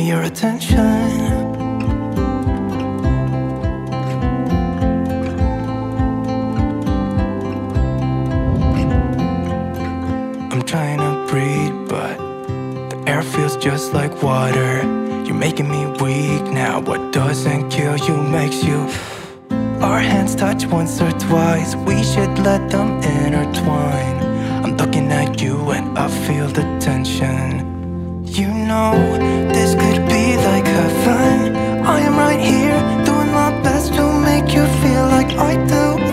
me your attention. I'm trying to breathe, but the air feels just like water. You're making me weak now. What doesn't kill you makes you. Our hands touch once or twice, we should let them intertwine. I'm looking at you and I feel the tension. You know, this could be like heaven. I am right here, doing my best to make you feel like I do.